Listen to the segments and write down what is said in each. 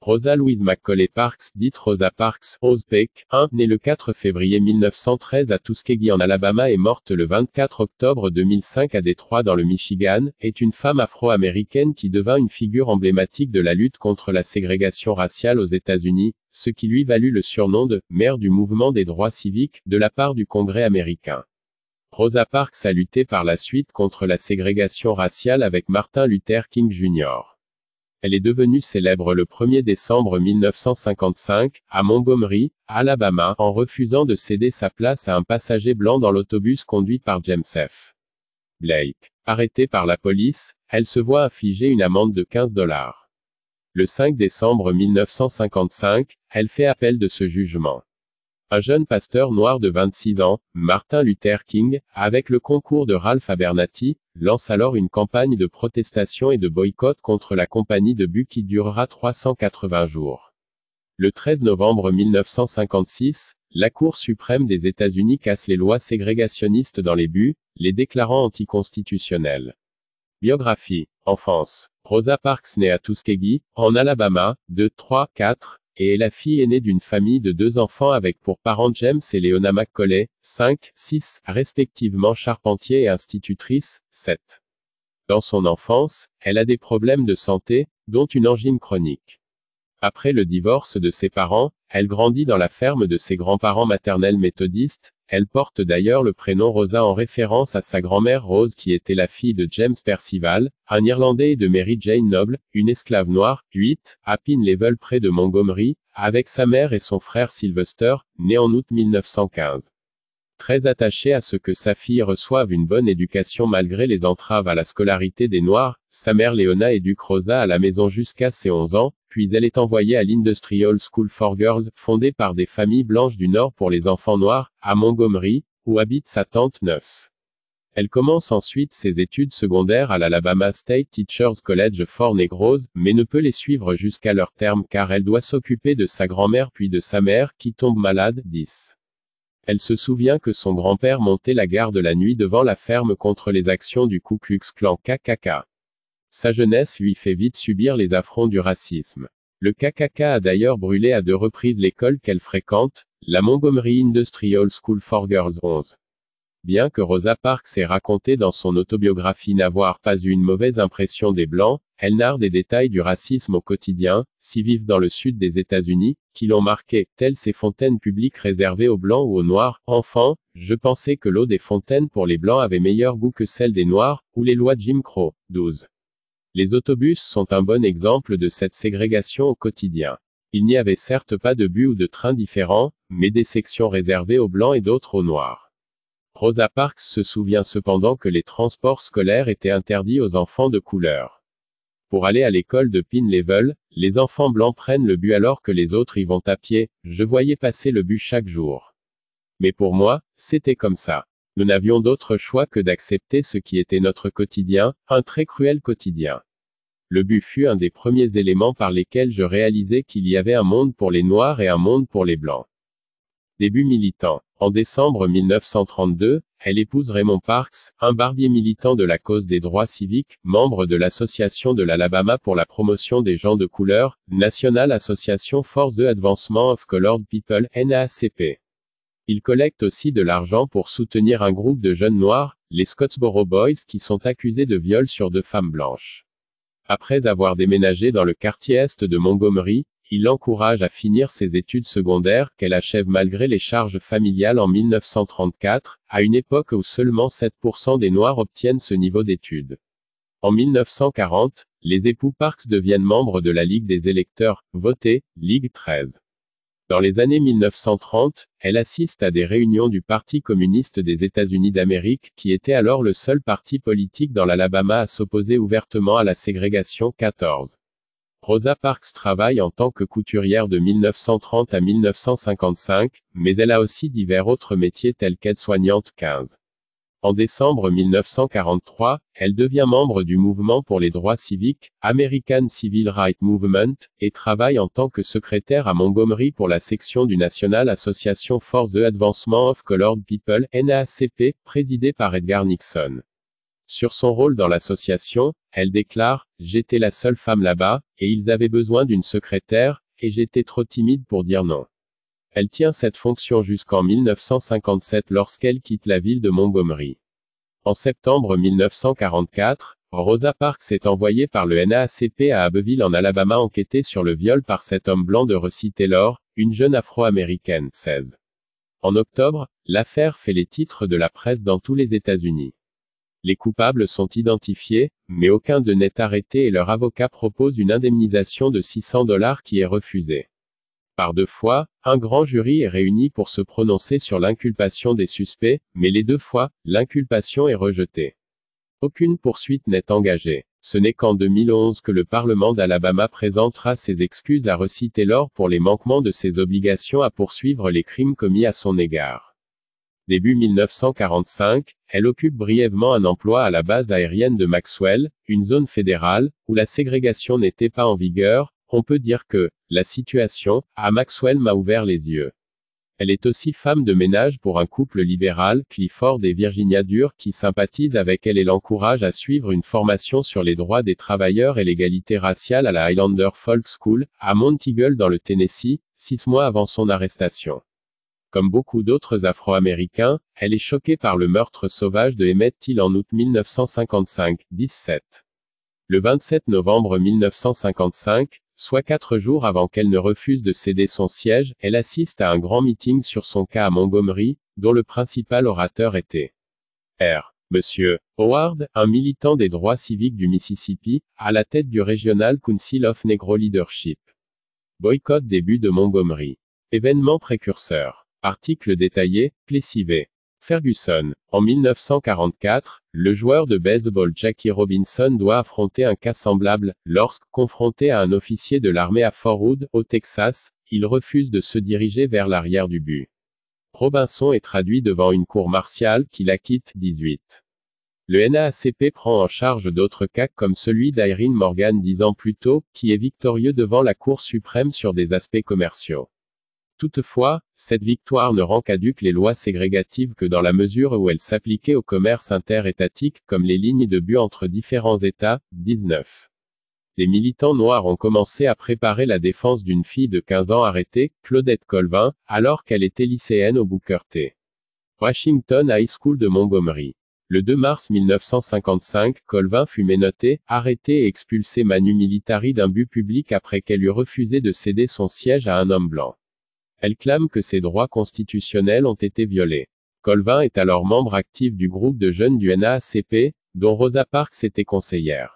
Rosa Louise Macaulay Parks, dite Rosa Parks, Rose Peck, née le 4 février 1913 à Tuskegee en Alabama et morte le 24 octobre 2005 à Détroit dans le Michigan, est une femme afro-américaine qui devint une figure emblématique de la lutte contre la ségrégation raciale aux États-Unis, ce qui lui valut le surnom de « mère du mouvement des droits civiques » de la part du Congrès américain. Rosa Parks a lutté par la suite contre la ségrégation raciale avec Martin Luther King Jr. Elle est devenue célèbre le 1er décembre 1955, à Montgomery, Alabama, en refusant de céder sa place à un passager blanc dans l'autobus conduit par James F. Blake. Arrêtée par la police, elle se voit infliger une amende de $15. Le 5 décembre 1955, elle fait appel de ce jugement. Un jeune pasteur noir de 26 ans, Martin Luther King, avec le concours de Ralph Abernathy, lance alors une campagne de protestation et de boycott contre la compagnie de but qui durera 380 jours. Le 13 novembre 1956, la Cour suprême des États-Unis casse les lois ségrégationnistes dans les buts, les déclarant anticonstitutionnelles. Biographie. Enfance. Rosa Parks naît à Tuskegee, en Alabama, de 3, 4, et est la fille aînée d'une famille de 2 enfants avec pour parents James et Leona Macaulay, 5, 6, respectivement charpentier et institutrice, 7. Dans son enfance, elle a des problèmes de santé, dont une angine chronique. Après le divorce de ses parents, elle grandit dans la ferme de ses grands-parents maternels méthodistes. Elle porte d'ailleurs le prénom Rosa en référence à sa grand-mère Rose qui était la fille de James Percival, un Irlandais et de Mary Jane Noble, une esclave noire, 8, à Pine Level près de Montgomery, avec sa mère et son frère Sylvester, né en août 1915. Très attachée à ce que sa fille reçoive une bonne éducation malgré les entraves à la scolarité des Noirs, sa mère Leona éduque Rosa à la maison jusqu'à ses 11 ans, puis elle est envoyée à l'Industrial School for Girls, fondée par des familles blanches du Nord pour les enfants noirs, à Montgomery, où habite sa tante 9. Elle commence ensuite ses études secondaires à l'Alabama State Teachers College for Negroes, mais ne peut les suivre jusqu'à leur terme car elle doit s'occuper de sa grand-mère puis de sa mère qui tombe malade, 10. Elle se souvient que son grand-père montait la garde la nuit devant la ferme contre les actions du Ku Klux Klan KKK. Sa jeunesse lui fait vite subir les affronts du racisme. Le KKK a d'ailleurs brûlé à 2 reprises l'école qu'elle fréquente, la Montgomery Industrial School for Girls 11. Bien que Rosa Parks ait raconté dans son autobiographie n'avoir pas eu une mauvaise impression des Blancs, elle narre des détails du racisme au quotidien, si vifs dans le sud des États-Unis, qui l'ont marqué, telles ces fontaines publiques réservées aux Blancs ou aux Noirs. Enfant, je pensais que l'eau des fontaines pour les Blancs avait meilleur goût que celle des Noirs, ou les lois de Jim Crow. 12. Les autobus sont un bon exemple de cette ségrégation au quotidien. Il n'y avait certes pas de bus ou de trains différents, mais des sections réservées aux Blancs et d'autres aux Noirs. Rosa Parks se souvient cependant que les transports scolaires étaient interdits aux enfants de couleur. Pour aller à l'école de Pine Level, les enfants blancs prennent le bus alors que les autres y vont à pied. Je voyais passer le bus chaque jour. Mais pour moi, c'était comme ça. Nous n'avions d'autre choix que d'accepter ce qui était notre quotidien, un très cruel quotidien. Le bus fut un des premiers éléments par lesquels je réalisais qu'il y avait un monde pour les Noirs et un monde pour les Blancs. Début militant. En décembre 1932, elle épouse Raymond Parks, un barbier militant de la cause des droits civiques, membre de l'Association de l'Alabama pour la promotion des gens de couleur, National Association for the Advancement of Colored People, NAACP. Il collecte aussi de l'argent pour soutenir un groupe de jeunes noirs, les Scottsboro Boys, qui sont accusés de viol sur 2 femmes blanches. Après avoir déménagé dans le quartier est de Montgomery, il l'encourage à finir ses études secondaires, qu'elle achève malgré les charges familiales en 1934, à une époque où seulement 7% des Noirs obtiennent ce niveau d'études. En 1940, les époux Parks deviennent membres de la Ligue des électeurs, votée, Ligue 13. Dans les années 1930, elle assiste à des réunions du Parti communiste des États-Unis d'Amérique, qui était alors le seul parti politique dans l'Alabama à s'opposer ouvertement à la ségrégation. 14. Rosa Parks travaille en tant que couturière de 1930 à 1955, mais elle a aussi divers autres métiers tels qu'aide-soignante. 15. En décembre 1943, elle devient membre du mouvement pour les droits civiques, American Civil Rights Movement, et travaille en tant que secrétaire à Montgomery pour la section du National Association for the Advancement of Colored People, NAACP, présidée par Edgar Nixon. Sur son rôle dans l'association, elle déclare « J'étais la seule femme là-bas, et ils avaient besoin d'une secrétaire, et j'étais trop timide pour dire non. » Elle tient cette fonction jusqu'en 1957 lorsqu'elle quitte la ville de Montgomery. En septembre 1944, Rosa Parks est envoyée par le NAACP à Abbeville en Alabama enquêter sur le viol par cet homme blanc de Russie Taylor, une jeune afro-américaine, 16. En octobre, l'affaire fait les titres de la presse dans tous les États-Unis. Les coupables sont identifiés, mais aucun d'eux n'est arrêté et leur avocat propose une indemnisation de $600 qui est refusée. Par 2 fois, un grand jury est réuni pour se prononcer sur l'inculpation des suspects, mais les 2 fois, l'inculpation est rejetée. Aucune poursuite n'est engagée. Ce n'est qu'en 2011 que le Parlement d'Alabama présentera ses excuses à Russie Taylor pour les manquements de ses obligations à poursuivre les crimes commis à son égard. Début 1945, elle occupe brièvement un emploi à la base aérienne de Maxwell, une zone fédérale, où la ségrégation n'était pas en vigueur. On peut dire que la situation à Maxwell m'a ouvert les yeux. Elle est aussi femme de ménage pour un couple libéral, Clifford et Virginia Dure, qui sympathise avec elle et l'encourage à suivre une formation sur les droits des travailleurs et l'égalité raciale à la Highlander Folk School, à Mount Eagle dans le Tennessee, 6 mois avant son arrestation. Comme beaucoup d'autres Afro-Américains, elle est choquée par le meurtre sauvage de Emmett Till en août 1955, 17. Le 27 novembre 1955, soit 4 jours avant qu'elle ne refuse de céder son siège, elle assiste à un grand meeting sur son cas à Montgomery, dont le principal orateur était R. Monsieur Howard, un militant des droits civiques du Mississippi, à la tête du Regional Council of Negro Leadership. Boycott début de Montgomery. Événement précurseur. Article détaillé, Plessy v. Ferguson. En 1944, le joueur de baseball Jackie Robinson doit affronter un cas semblable, lorsque, confronté à un officier de l'armée à Fort Hood, au Texas, il refuse de se diriger vers l'arrière du but. Robinson est traduit devant une cour martiale qui l'acquitte, 18. Le NAACP prend en charge d'autres cas comme celui d'Irene Morgan 10 ans plus tôt, qui est victorieux devant la Cour suprême sur des aspects commerciaux. Toutefois, cette victoire ne rend caduques les lois ségrégatives que dans la mesure où elles s'appliquaient au commerce interétatique, comme les lignes de but entre différents États, 19. Les militants noirs ont commencé à préparer la défense d'une fille de 15 ans arrêtée, Claudette Colvin, alors qu'elle était lycéenne au Booker T. Washington High School de Montgomery. Le 2 mars 1955, Colvin fut ménotée, arrêtée et expulsée manu militari d'un but public après qu'elle eut refusé de céder son siège à un homme blanc. Elle clame que ses droits constitutionnels ont été violés. Colvin est alors membre actif du groupe de jeunes du NAACP, dont Rosa Parks était conseillère.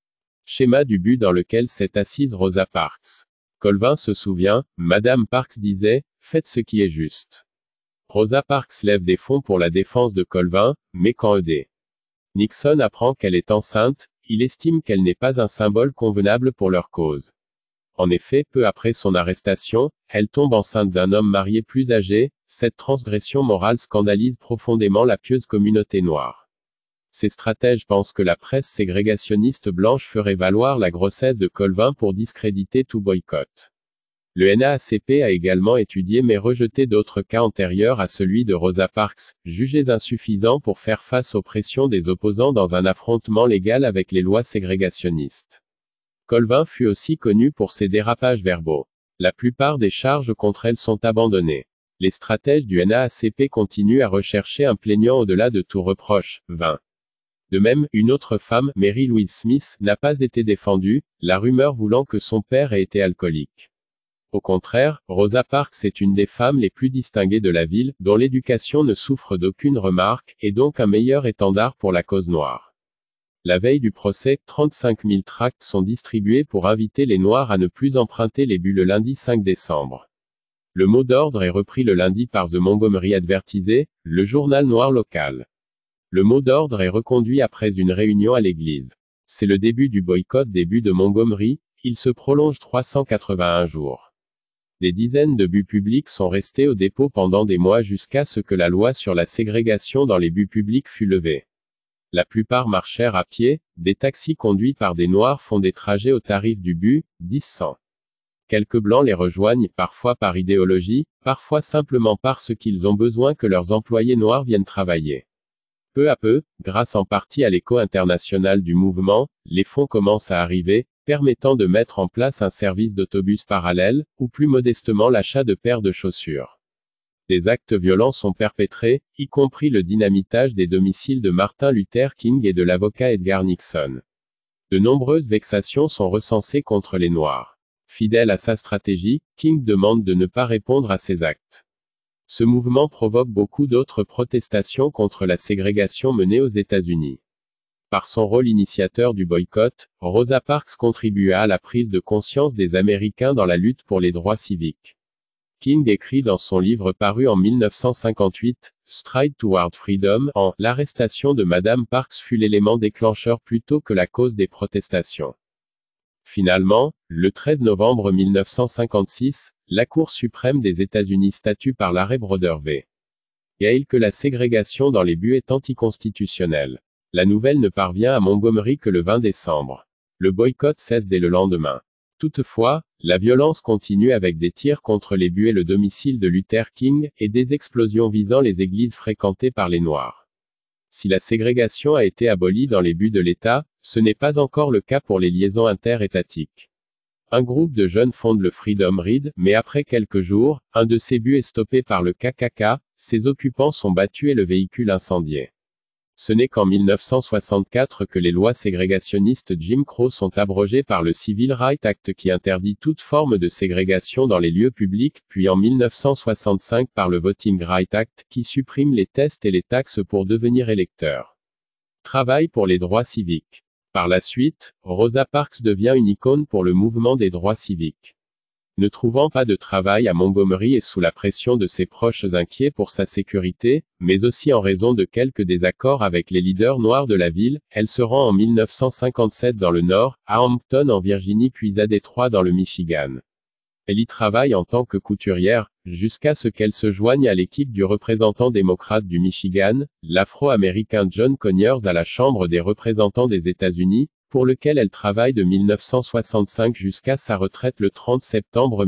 Schéma du but dans lequel s'est assise Rosa Parks. Colvin se souvient, Madame Parks disait, « Faites ce qui est juste ». Rosa Parks lève des fonds pour la défense de Colvin, mais quand E.D. Nixon apprend qu'elle est enceinte, il estime qu'elle n'est pas un symbole convenable pour leur cause. En effet, peu après son arrestation, elle tombe enceinte d'un homme marié plus âgé. Cette transgression morale scandalise profondément la pieuse communauté noire. Ces stratèges pensent que la presse ségrégationniste blanche ferait valoir la grossesse de Colvin pour discréditer tout boycott. Le NAACP a également étudié mais rejeté d'autres cas antérieurs à celui de Rosa Parks, jugés insuffisants pour faire face aux pressions des opposants dans un affrontement légal avec les lois ségrégationnistes. Colvin fut aussi connue pour ses dérapages verbaux. La plupart des charges contre elle sont abandonnées. Les stratèges du NAACP continuent à rechercher un plaignant au-delà de tout reproche. 20. De même, une autre femme, Mary Louise Smith, n'a pas été défendue, la rumeur voulant que son père ait été alcoolique. Au contraire, Rosa Parks est une des femmes les plus distinguées de la ville, dont l'éducation ne souffre d'aucune remarque, et donc un meilleur étendard pour la cause noire. La veille du procès, 35 000 tracts sont distribués pour inviter les Noirs à ne plus emprunter les buts le lundi 5 décembre. Le mot d'ordre est repris le lundi par The Montgomery Advertiser, le journal noir local. Le mot d'ordre est reconduit après une réunion à l'église. C'est le début du boycott des buts de Montgomery, il se prolonge 381 jours. Des dizaines de buts publics sont restés au dépôt pendant des mois jusqu'à ce que la loi sur la ségrégation dans les buts publics fût levée. La plupart marchèrent à pied, des taxis conduits par des Noirs font des trajets au tarif du but, 10 cents. Quelques Blancs les rejoignent, parfois par idéologie, parfois simplement parce qu'ils ont besoin que leurs employés noirs viennent travailler. Peu à peu, grâce en partie à l'écho international du mouvement, les fonds commencent à arriver, permettant de mettre en place un service d'autobus parallèle, ou plus modestement l'achat de paires de chaussures. Des actes violents sont perpétrés, y compris le dynamitage des domiciles de Martin Luther King et de l'avocat Edgar Nixon. De nombreuses vexations sont recensées contre les Noirs. Fidèle à sa stratégie, King demande de ne pas répondre à ces actes. Ce mouvement provoque beaucoup d'autres protestations contre la ségrégation menée aux États-Unis. Par son rôle initiateur du boycott, Rosa Parks contribua à la prise de conscience des Américains dans la lutte pour les droits civiques. King écrit dans son livre paru en 1958, Stride Toward Freedom, en « L'arrestation de Madame Parks fut l'élément déclencheur plutôt que la cause des protestations ». Finalement, le 13 novembre 1956, la Cour suprême des États-Unis statue par l'arrêt Broder v. Gale que la ségrégation dans les buts est anticonstitutionnelle. La nouvelle ne parvient à Montgomery que le 20 décembre. Le boycott cesse dès le lendemain. Toutefois, la violence continue avec des tirs contre les buts et le domicile de Luther King, et des explosions visant les églises fréquentées par les Noirs. Si la ségrégation a été abolie dans les buts de l'État, ce n'est pas encore le cas pour les liaisons inter-étatiques. Un groupe de jeunes fonde le Freedom Ride, mais après quelques jours, un de ces buts est stoppé par le KKK, ses occupants sont battus et le véhicule incendié. Ce n'est qu'en 1964 que les lois ségrégationnistes Jim Crow sont abrogées par le Civil Rights Act qui interdit toute forme de ségrégation dans les lieux publics, puis en 1965 par le Voting Rights Act qui supprime les tests et les taxes pour devenir électeur. Travail pour les droits civiques. Par la suite, Rosa Parks devient une icône pour le mouvement des droits civiques. Ne trouvant pas de travail à Montgomery et sous la pression de ses proches inquiets pour sa sécurité, mais aussi en raison de quelques désaccords avec les leaders noirs de la ville, elle se rend en 1957 dans le Nord, à Hampton en Virginie puis à Détroit dans le Michigan. Elle y travaille en tant que couturière, jusqu'à ce qu'elle se joigne à l'équipe du représentant démocrate du Michigan, l'Afro-américain John Conyers à la Chambre des représentants des États-Unis, pour lequel elle travaille de 1965 jusqu'à sa retraite le 30 septembre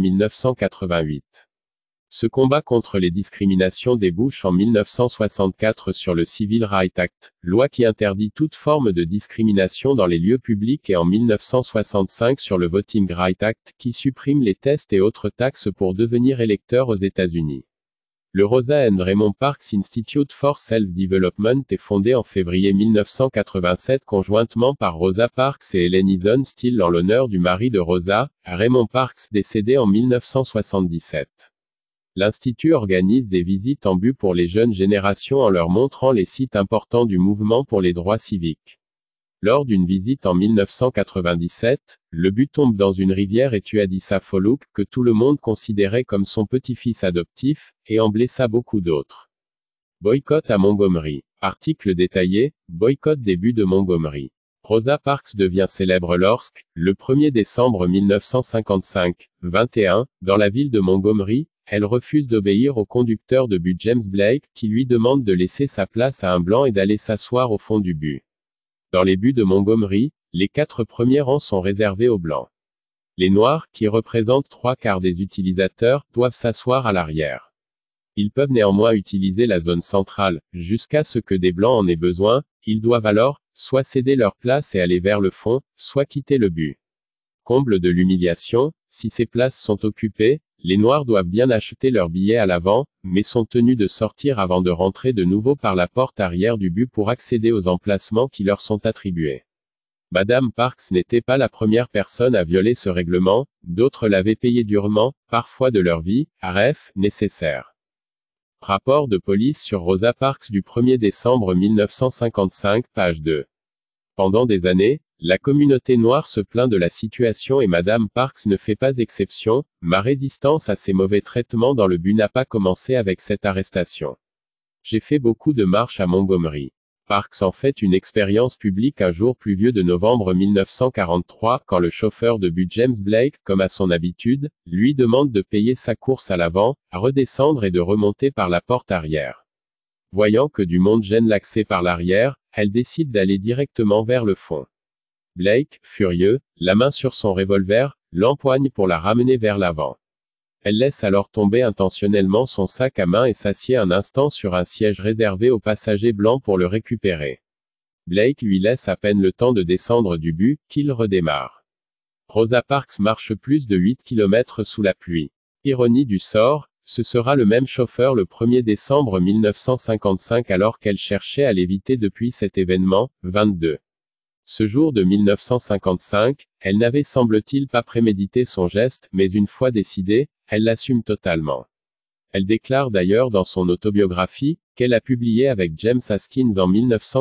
1988. Ce combat contre les discriminations débouche en 1964 sur le Civil Rights Act, loi qui interdit toute forme de discrimination dans les lieux publics, et en 1965 sur le Voting Rights Act qui supprime les tests et autres taxes pour devenir électeur aux États-Unis. Le Rosa and Raymond Parks Institute for Self-Development est fondé en février 1987 conjointement par Rosa Parks et Helen Eason Still en l'honneur du mari de Rosa, Raymond Parks décédé en 1977. L'Institut organise des visites en but pour les jeunes générations en leur montrant les sites importants du mouvement pour les droits civiques. Lors d'une visite en 1997, le but tombe dans une rivière et tue Adissa Foluk, que tout le monde considérait comme son petit-fils adoptif, et en blessa beaucoup d'autres. Boycott à Montgomery. Article détaillé, boycott des buts de Montgomery. Rosa Parks devient célèbre lorsque, le 1er décembre 1955, 21, dans la ville de Montgomery, elle refuse d'obéir au conducteur de bus James Blake, qui lui demande de laisser sa place à un blanc et d'aller s'asseoir au fond du bus. Dans les buts de Montgomery, les 4 premiers rangs sont réservés aux Blancs. Les Noirs, qui représentent 3/4 des utilisateurs, doivent s'asseoir à l'arrière. Ils peuvent néanmoins utiliser la zone centrale, jusqu'à ce que des Blancs en aient besoin, ils doivent alors, soit céder leur place et aller vers le fond, soit quitter le but. Comble de l'humiliation, si ces places sont occupées, les Noirs doivent bien acheter leurs billets à l'avant, mais sont tenus de sortir avant de rentrer de nouveau par la porte arrière du but pour accéder aux emplacements qui leur sont attribués. Madame Parks n'était pas la première personne à violer ce règlement, d'autres l'avaient payé durement, parfois de leur vie, ref, nécessaire. Rapport de police sur Rosa Parks du 1er décembre 1955, page 2. Pendant des années, la communauté noire se plaint de la situation et Madame Parks ne fait pas exception. Ma résistance à ces mauvais traitements dans le but n'a pas commencé avec cette arrestation. J'ai fait beaucoup de marches à Montgomery. Parks en fait une expérience publique un jour pluvieux de novembre 1943, quand le chauffeur de bus James Blake, comme à son habitude, lui demande de payer sa course à l'avant, à redescendre et de remonter par la porte arrière. Voyant que du monde gêne l'accès par l'arrière, elle décide d'aller directement vers le fond. Blake, furieux, la main sur son revolver, l'empoigne pour la ramener vers l'avant. Elle laisse alors tomber intentionnellement son sac à main et s'assied un instant sur un siège réservé aux passagers blancs pour le récupérer. Blake lui laisse à peine le temps de descendre du bus, qu'il redémarre. Rosa Parks marche plus de 8 km sous la pluie. Ironie du sort, ce sera le même chauffeur le 1er décembre 1955 alors qu'elle cherchait à l'éviter depuis cet événement, 22. Ce jour de 1955, elle n'avait semble-t-il pas prémédité son geste, mais une fois décidée, elle l'assume totalement. Elle déclare d'ailleurs dans son autobiographie, qu'elle a publiée avec James Haskins en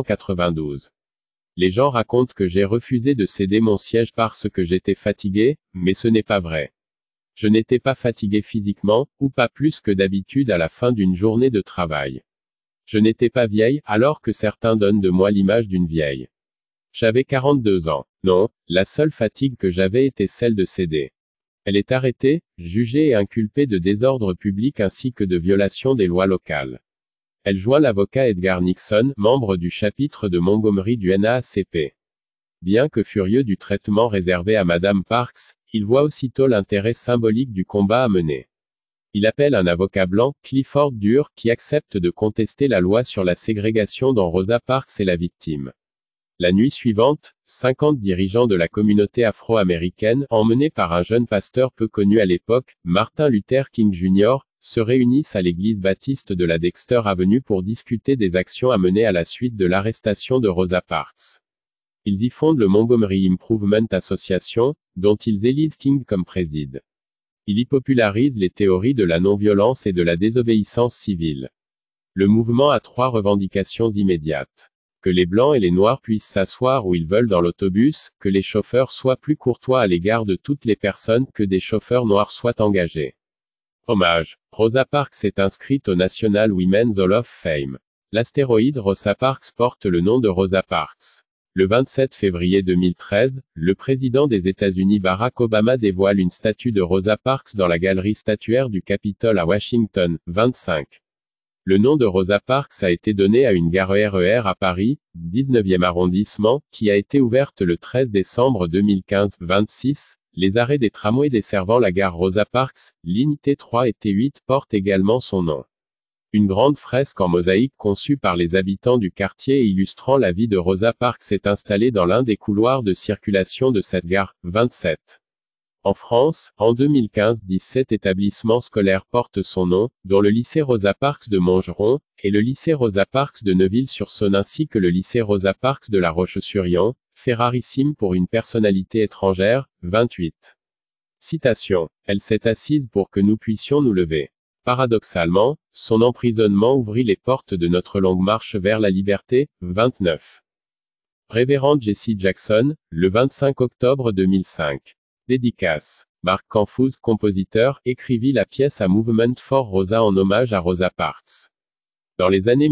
1992. Les gens racontent que j'ai refusé de céder mon siège parce que j'étais fatigué, mais ce n'est pas vrai. Je n'étais pas fatigué physiquement, ou pas plus que d'habitude à la fin d'une journée de travail. Je n'étais pas vieille, alors que certains donnent de moi l'image d'une vieille. J'avais 42 ans. Non, la seule fatigue que j'avais était celle de céder. Elle est arrêtée, jugée et inculpée de désordre public ainsi que de violation des lois locales. Elle joint l'avocat Edgar Nixon, membre du chapitre de Montgomery du NAACP. Bien que furieux du traitement réservé à Madame Parks, il voit aussitôt l'intérêt symbolique du combat à mener. Il appelle un avocat blanc, Clifford Durr, qui accepte de contester la loi sur la ségrégation dont Rosa Parks est la victime. La nuit suivante, 50 dirigeants de la communauté afro-américaine, emmenés par un jeune pasteur peu connu à l'époque, Martin Luther King Jr., se réunissent à l'église baptiste de la Dexter Avenue pour discuter des actions à mener à la suite de l'arrestation de Rosa Parks. Ils y fondent le Montgomery Improvement Association, dont ils élisent King comme préside. Il y popularise les théories de la non-violence et de la désobéissance civile. Le mouvement a 3 revendications immédiates. Que les Blancs et les Noirs puissent s'asseoir où ils veulent dans l'autobus, que les chauffeurs soient plus courtois à l'égard de toutes les personnes, que des chauffeurs noirs soient engagés. Hommage. Rosa Parks est inscrite au National Women's Hall of Fame. L'astéroïde Rosa Parks porte le nom de Rosa Parks. Le 27 février 2013, le président des États-Unis Barack Obama dévoile une statue de Rosa Parks dans la galerie statuaire du Capitole à Washington, 25. Le nom de Rosa Parks a été donné à une gare RER à Paris, 19e arrondissement, qui a été ouverte le 13 décembre 2015, 26. Les arrêts des tramways desservant la gare Rosa Parks, lignes T3 et T8, portent également son nom. Une grande fresque en mosaïque conçue par les habitants du quartier et illustrant la vie de Rosa Parks est installée dans l'un des couloirs de circulation de cette gare, 27. En France, en 2015, 17 établissements scolaires portent son nom, dont le lycée Rosa Parks de Montgeron, et le lycée Rosa Parks de Neuville-sur-Saône ainsi que le lycée Rosa Parks de La Roche-sur-Yon, fait rarissime pour une personnalité étrangère, 28. Citation. Elle s'est assise pour que nous puissions nous lever. Paradoxalement, son emprisonnement ouvrit les portes de notre longue marche vers la liberté, 29. Révérende Jessie Jackson, le 25 octobre 2005. Dédicace. Mark Canfouz, compositeur, écrivit la pièce A Movement for Rosa en hommage à Rosa Parks. Dans les années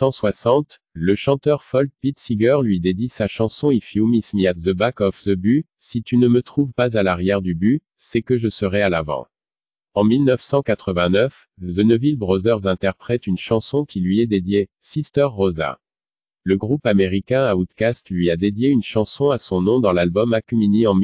1960, le chanteur folk Pete Seeger lui dédie sa chanson If You Miss Me at the Back of the Bus, si tu ne me trouves pas à l'arrière du bus, c'est que je serai à l'avant. En 1989, The Neville Brothers interprète une chanson qui lui est dédiée, Sister Rosa. Le groupe américain Outkast lui a dédié une chanson à son nom dans l'album Akumini en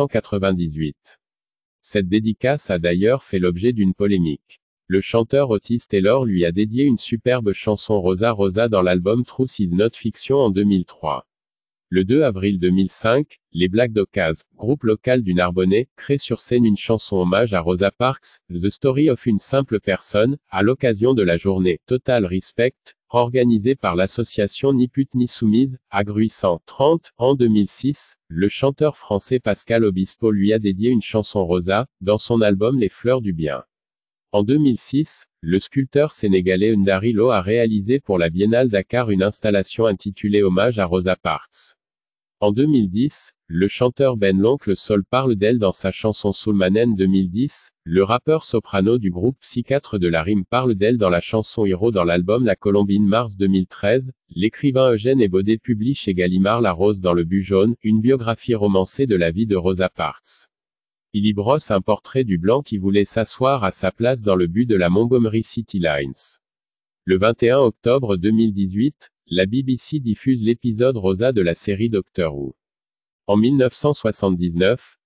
1998. Cette dédicace a d'ailleurs fait l'objet d'une polémique. Le chanteur Otis Taylor lui a dédié une superbe chanson Rosa Rosa dans l'album Truth Is Not Fiction en 2003. Le 2 avril 2005, les Black Dockers, groupe local du Narbonnais, créent sur scène une chanson hommage à Rosa Parks, The Story of une simple personne, à l'occasion de la journée Total Respect, organisée par l'association Ni pute ni soumise, à Gruissant. 30. En 2006, le chanteur français Pascal Obispo lui a dédié une chanson Rosa, dans son album Les Fleurs du Bien. En 2006, le sculpteur sénégalais Ndari Lo a réalisé pour la Biennale Dakar une installation intitulée Hommage à Rosa Parks. En 2010, le chanteur Ben l'Oncle Soul parle d'elle dans sa chanson Soulmanen 2010, le rappeur soprano du groupe Psychiatre de la Rime parle d'elle dans la chanson Hero dans l'album La Colombine Mars 2013, l'écrivain Eugène Ebaudet publie chez Gallimard La Rose dans le but jaune, une biographie romancée de la vie de Rosa Parks. Il y brosse un portrait du blanc qui voulait s'asseoir à sa place dans le but de la Montgomery City Lines. Le 21 octobre 2018, la BBC diffuse l'épisode Rosa de la série Doctor Who. En 1979,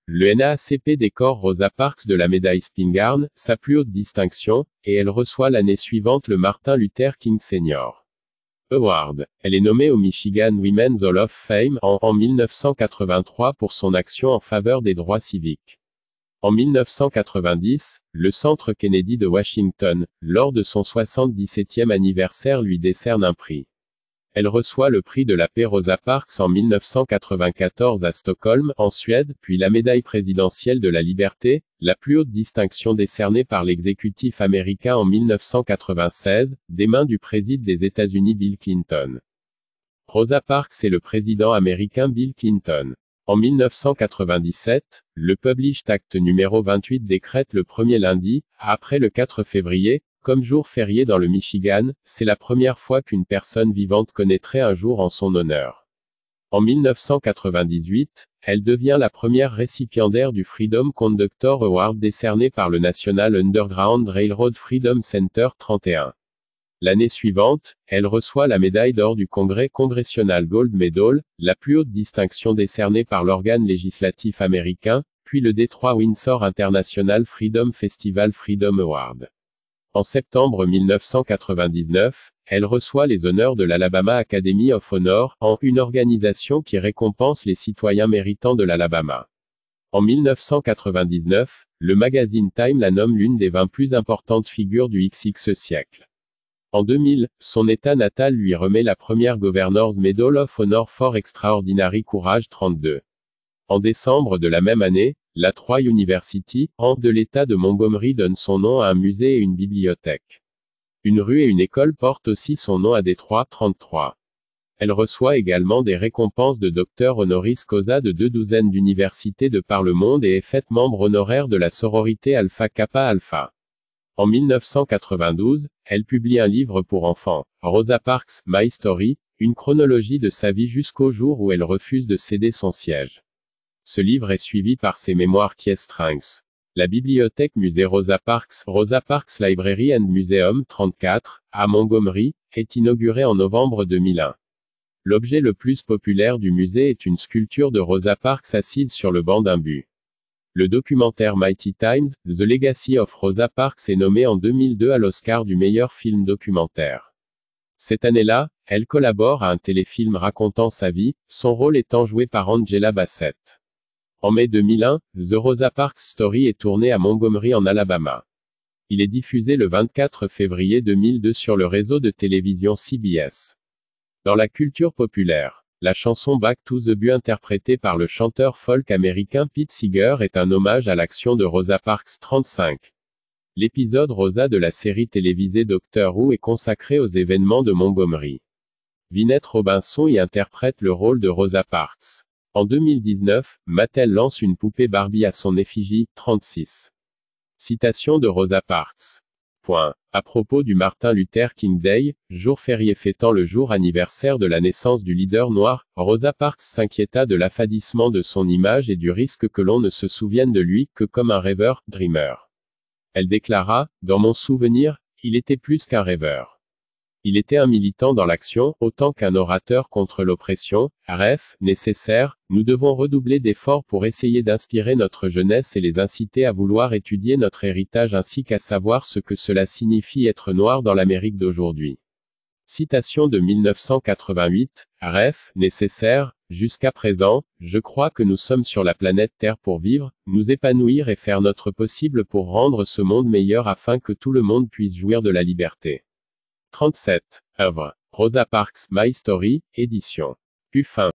le NAACP décore Rosa Parks de la médaille Spingarn, sa plus haute distinction, et elle reçoit l'année suivante le Martin Luther King Sr. Award. Elle est nommée au Michigan Women's Hall of Fame en 1983 pour son action en faveur des droits civiques. En 1990, le Centre Kennedy de Washington, lors de son 77e anniversaire, lui décerne un prix. Elle reçoit le prix de la paix Rosa Parks en 1994 à Stockholm, en Suède, puis la médaille présidentielle de la liberté, la plus haute distinction décernée par l'exécutif américain en 1996, des mains du président des États-Unis Bill Clinton. Rosa Parks est le président américain Bill Clinton. En 1997, le Published Act numéro 28 décrète le premier lundi, après le 4 février, comme jour férié dans le Michigan. C'est la première fois qu'une personne vivante connaîtrait un jour en son honneur. En 1998, elle devient la première récipiendaire du Freedom Conductor Award décerné par le National Underground Railroad Freedom Center 31. L'année suivante, elle reçoit la médaille d'or du Congrès Congressional Gold Medal, la plus haute distinction décernée par l'organe législatif américain, puis le Detroit Windsor International Freedom Festival Freedom Award. En septembre 1999, elle reçoit les honneurs de l'Alabama Academy of Honor, une organisation qui récompense les citoyens méritants de l'Alabama. En 1999, le magazine Time la nomme l'une des 20 plus importantes figures du XX siècle. En 2000, son État natal lui remet la première Governor's Medal of Honor for Extraordinary Courage 32. En décembre de la même année, la Troy University, de l'État de Montgomery donne son nom à un musée et une bibliothèque. Une rue et une école portent aussi son nom à Détroit 33. Elle reçoit également des récompenses de docteur honoris causa de 2 douzaines d'universités de par le monde et est faite membre honoraire de la sororité Alpha Kappa Alpha. En 1992, elle publie un livre pour enfants, Rosa Parks, My Story, une chronologie de sa vie jusqu'au jour où elle refuse de céder son siège. Ce livre est suivi par ses mémoires Thies Strengths. La bibliothèque musée Rosa Parks Library and Museum 34, à Montgomery, est inaugurée en novembre 2001. L'objet le plus populaire du musée est une sculpture de Rosa Parks assise sur le banc d'un but. Le documentaire Mighty Times, The Legacy of Rosa Parks est nommé en 2002 à l'Oscar du meilleur film documentaire. Cette année-là, elle collabore à un téléfilm racontant sa vie, son rôle étant joué par Angela Bassett. En mai 2001, The Rosa Parks Story est tourné à Montgomery en Alabama. Il est diffusé le 24 février 2002 sur le réseau de télévision CBS. Dans la culture populaire, la chanson Back to the Butte interprétée par le chanteur folk américain Pete Seeger est un hommage à l'action de Rosa Parks 35. L'épisode Rosa de la série télévisée Doctor Who est consacré aux événements de Montgomery. Vinette Robinson y interprète le rôle de Rosa Parks. En 2019, Mattel lance une poupée Barbie à son effigie, 36. Citation de Rosa Parks. À propos du Martin Luther King Day, jour férié fêtant le jour anniversaire de la naissance du leader noir, Rosa Parks s'inquiéta de l'affadissement de son image et du risque que l'on ne se souvienne de lui que comme un rêveur, dreamer. Elle déclara, « Dans mon souvenir, il était plus qu'un rêveur. Il était un militant dans l'action, autant qu'un orateur contre l'oppression, nécessaire. Nous devons redoubler d'efforts pour essayer d'inspirer notre jeunesse et les inciter à vouloir étudier notre héritage ainsi qu'à savoir ce que cela signifie être noir dans l'Amérique d'aujourd'hui. » Citation de 1988, nécessaire. Jusqu'à présent, je crois que nous sommes sur la planète Terre pour vivre, nous épanouir et faire notre possible pour rendre ce monde meilleur afin que tout le monde puisse jouir de la liberté. 37. Œuvre. Rosa Parks, My Story, édition. Puffin.